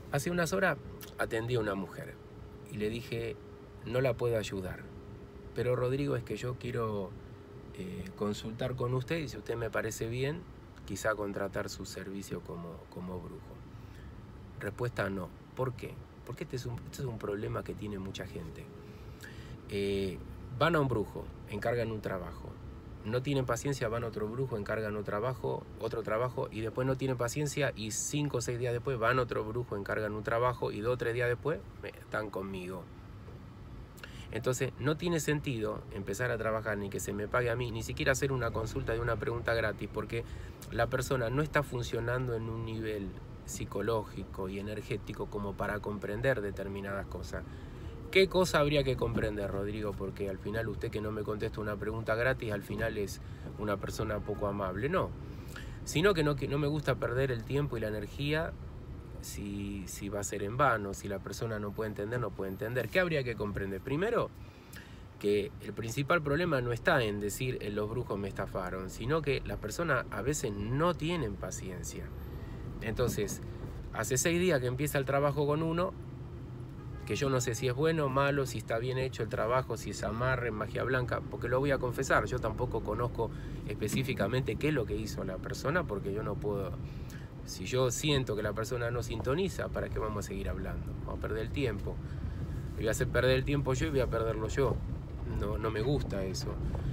Hace unas horas atendí a una mujer y le dije, no la puedo ayudar, pero Rodrigo, es que yo quiero consultar con usted y si usted me parece bien, quizá contratar su servicio como brujo. Respuesta: no. ¿Por qué? Porque este es un problema que tiene mucha gente. Van a un brujo, encargan un trabajo. No tienen paciencia, van a otro brujo, encargan otro trabajo y después no tienen paciencia y 5 o 6 días después van a otro brujo, encargan un trabajo y 2 o 3 días después están conmigo. Entonces no tiene sentido empezar a trabajar ni que se me pague a mí, ni siquiera hacer una consulta de una pregunta gratis, porque la persona no está funcionando en un nivel psicológico y energético como para comprender determinadas cosas. ¿Qué cosa habría que comprender, Rodrigo? Porque al final usted, que no me contesta una pregunta gratis, al final es una persona poco amable. No, sino que no me gusta perder el tiempo y la energía si va a ser en vano, si la persona no puede entender, no puede entender. ¿Qué habría que comprender? Primero, que el principal problema no está en decir los brujos me estafaron, sino que las personas a veces no tienen paciencia. Entonces, hace 6 días que empieza el trabajo con uno, que yo no sé si es bueno o malo, si está bien hecho el trabajo, si es amarre, magia blanca, porque lo voy a confesar, yo tampoco conozco específicamente qué es lo que hizo la persona, porque yo no puedo. Si yo siento que la persona no sintoniza, ¿para qué vamos a seguir hablando? Vamos a perder el tiempo. Voy a hacer perder el tiempo yo y voy a perderlo yo. No me gusta eso.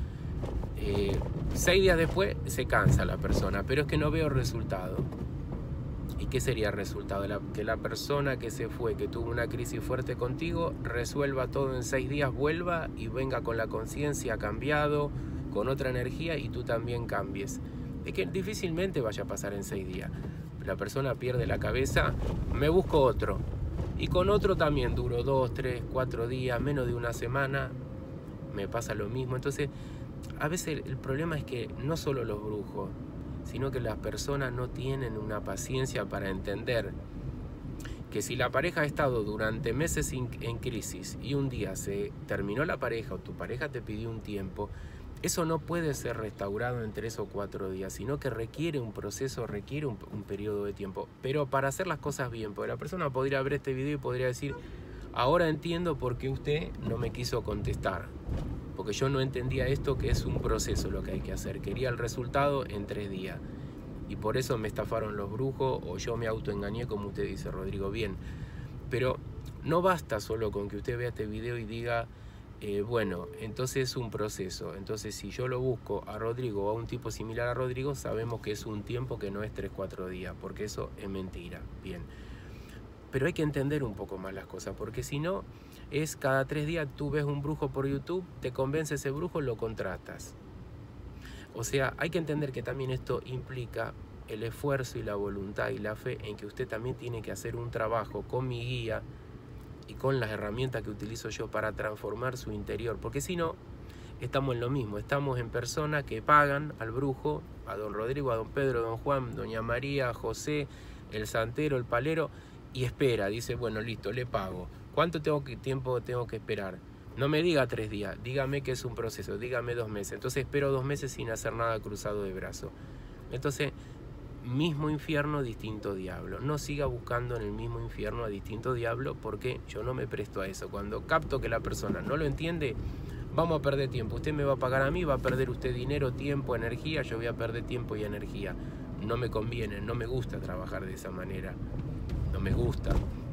6 días después se cansa la persona, pero es que no veo resultado. ¿Y qué sería el resultado? Que la persona que se fue, que tuvo una crisis fuerte contigo, resuelva todo en 6 días, vuelva y venga con la conciencia cambiado, con otra energía, y tú también cambies. Es que difícilmente vaya a pasar en 6 días. La persona pierde la cabeza, me busco otro. Y con otro también duro 2, 3, 4 días, menos de una semana, me pasa lo mismo. Entonces, a veces el problema es que no solo los brujos, sino que las personas no tienen una paciencia para entender que si la pareja ha estado durante meses en crisis y un día se terminó la pareja o tu pareja te pidió un tiempo, eso no puede ser restaurado en 3 o 4 días, sino que requiere un proceso, requiere un periodo de tiempo. Pero para hacer las cosas bien, porque la persona podría ver este video y podría decir, ahora entiendo por qué usted no me quiso contestar, porque yo no entendía esto, que es un proceso lo que hay que hacer. Quería el resultado en 3 días. Y por eso me estafaron los brujos, o yo me autoengañé, como usted dice, Rodrigo. Bien, pero no basta solo con que usted vea este video y diga, bueno, entonces es un proceso. Entonces si yo lo busco a Rodrigo o a un tipo similar a Rodrigo, sabemos que es un tiempo que no es 3 o 4 días, porque eso es mentira. Bien. Pero hay que entender un poco más las cosas, porque si no, es cada 3 días tú ves un brujo por YouTube, te convence ese brujo, lo contratas. O sea, hay que entender que también esto implica el esfuerzo y la voluntad y la fe en que usted también tiene que hacer un trabajo con mi guía y con las herramientas que utilizo yo para transformar su interior, porque si no, estamos en lo mismo, estamos en personas que pagan al brujo, a don Rodrigo, a don Pedro, a don Juan, doña María, a José, el santero, el palero, y espera, dice, bueno, listo, le pago. ¿Cuánto tiempo tengo que esperar? No me diga 3 días, dígame que es un proceso, dígame 2 meses. Entonces espero 2 meses sin hacer nada cruzado de brazo. Entonces, mismo infierno, distinto diablo. No siga buscando en el mismo infierno a distinto diablo, porque yo no me presto a eso. Cuando capto que la persona no lo entiende, vamos a perder tiempo. Usted me va a pagar a mí, va a perder usted dinero, tiempo, energía, yo voy a perder tiempo y energía. No me conviene, no me gusta trabajar de esa manera. No me gusta.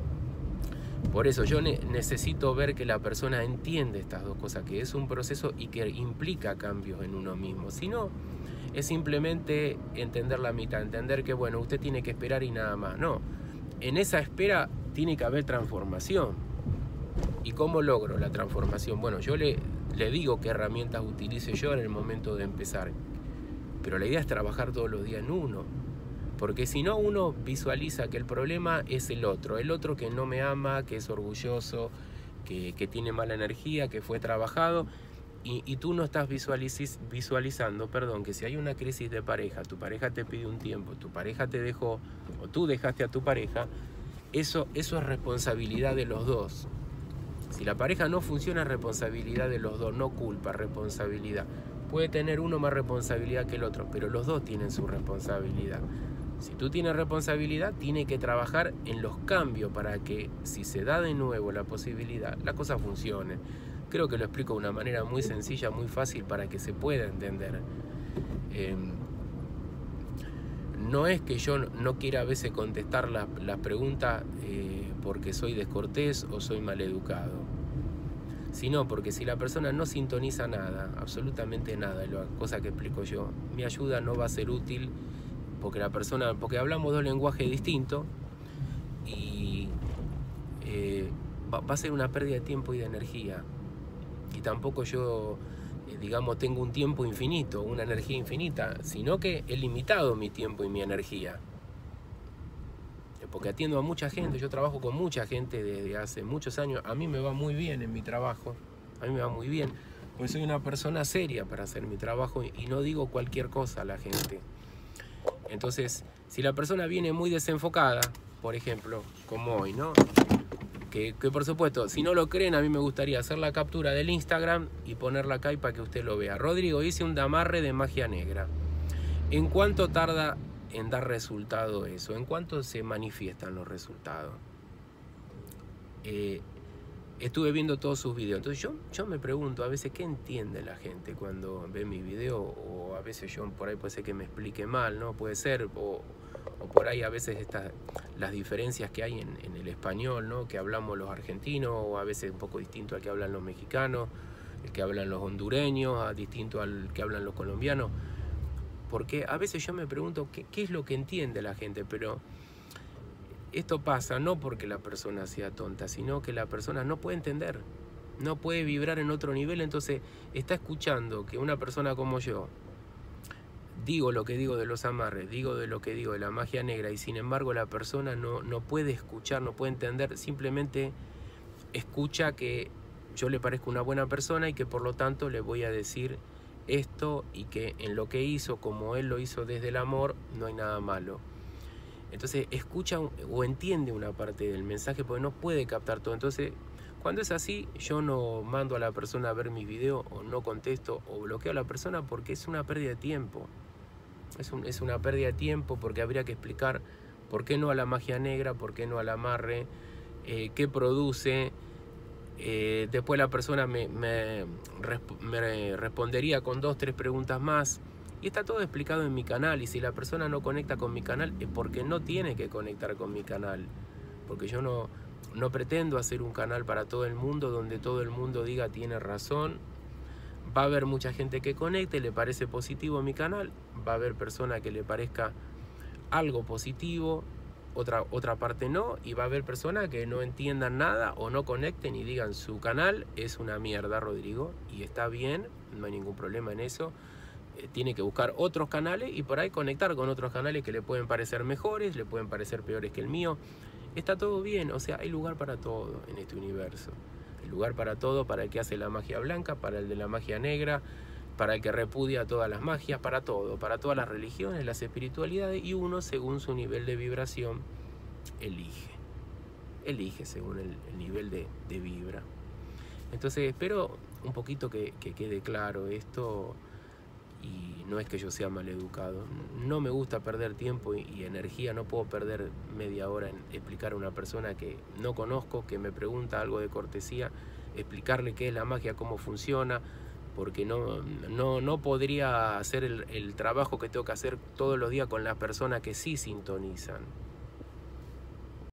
Por eso yo necesito ver que la persona entiende estas dos cosas, que es un proceso y que implica cambios en uno mismo. Si no, es simplemente entender la mitad, entender que, bueno, usted tiene que esperar y nada más. No, en esa espera tiene que haber transformación. ¿Y cómo logro la transformación? Bueno, yo le digo qué herramientas utilice yo en el momento de empezar, pero la idea es trabajar todos los días en uno. Porque si no, uno visualiza que el problema es el otro que no me ama, que es orgulloso, que tiene mala energía, que fue trabajado, y tú no estás visualizando, que si hay una crisis de pareja, tu pareja te pide un tiempo, tu pareja te dejó, o tú dejaste a tu pareja, eso es responsabilidad de los dos. Si la pareja no funciona, es responsabilidad de los dos, no culpa, responsabilidad. Puede tener uno más responsabilidad que el otro, pero los dos tienen su responsabilidad. Si tú tienes responsabilidad, tienes que trabajar en los cambios para que, si se da de nuevo la posibilidad, la cosa funcione. Creo que lo explico de una manera muy sencilla, muy fácil para que se pueda entender. No es que yo no quiera a veces contestar las preguntas porque soy descortés o soy maleducado, sino porque si la persona no sintoniza nada, absolutamente nada, la cosa que explico yo, mi ayuda no va a ser útil porque porque hablamos dos lenguajes distintos y va a ser una pérdida de tiempo y de energía. Y tampoco yo, digamos, tengo un tiempo infinito, una energía infinita, sino que he limitado mi tiempo y mi energía. Porque atiendo a mucha gente, yo trabajo con mucha gente desde hace muchos años, a mí me va muy bien en mi trabajo, a mí me va muy bien, porque soy una persona seria para hacer mi trabajo y no digo cualquier cosa a la gente. Entonces, si la persona viene muy desenfocada, por ejemplo, como hoy, ¿no? Que por supuesto, si no lo creen, a mí me gustaría hacer la captura del Instagram y ponerla acá y para que usted lo vea. Rodrigo, hice un amarre de magia negra. ¿En cuánto tarda en dar resultado eso? ¿En cuánto se manifiestan los resultados? Estuve viendo todos sus videos. Entonces yo me pregunto a veces qué entiende la gente cuando ve mi video, o a veces yo por ahí puede ser que me explique mal, ¿no? Puede ser, o por ahí a veces las diferencias que hay en el español, ¿no? Que hablamos los argentinos, o a veces un poco distinto al que hablan los mexicanos, el que hablan los hondureños, distinto al que hablan los colombianos. Porque a veces yo me pregunto qué es lo que entiende la gente, pero esto pasa no porque la persona sea tonta, sino que la persona no puede entender, no puede vibrar en otro nivel, entonces está escuchando que una persona como yo digo lo que digo de los amarres, digo de lo que digo de la magia negra, y sin embargo la persona no puede escuchar, no puede entender, simplemente escucha que yo le parezco una buena persona y que por lo tanto le voy a decir esto, y que en lo que hizo, como él lo hizo desde el amor, no hay nada malo. Entonces escucha o entiende una parte del mensaje porque no puede captar todo. Entonces cuando es así, yo no mando a la persona a ver mis videos, o no contesto, o bloqueo a la persona, porque es una pérdida de tiempo. Es una pérdida de tiempo, porque habría que explicar por qué no a la magia negra, por qué no al amarre, qué produce. Después la persona me respondería con 2 o 3 preguntas más. Y está todo explicado en mi canal, y si la persona no conecta con mi canal es porque no tiene que conectar con mi canal. Porque yo no pretendo hacer un canal para todo el mundo donde todo el mundo diga tiene razón. Va a haber mucha gente que conecte, le parece positivo mi canal, va a haber personas que le parezca algo positivo, otra parte no, y va a haber personas que no entiendan nada o no conecten y digan su canal es una mierda, Rodrigo, y está bien, no hay ningún problema en eso. Tiene que buscar otros canales y por ahí conectar con otros canales que le pueden parecer mejores, le pueden parecer peores que el mío. Está todo bien, o sea, hay lugar para todo en este universo. Hay lugar para todo, para el que hace la magia blanca, para el de la magia negra, para el que repudia todas las magias, para todo, para todas las religiones, las espiritualidades, y uno, según su nivel de vibración, elige según el nivel de vibra. Entonces espero un poquito que quede claro esto. Y no es que yo sea maleducado, no me gusta perder tiempo y energía, no puedo perder media hora en explicar a una persona que no conozco, que me pregunta algo de cortesía, explicarle qué es la magia, cómo funciona, porque no podría hacer el trabajo que tengo que hacer todos los días con las personas que sí sintonizan.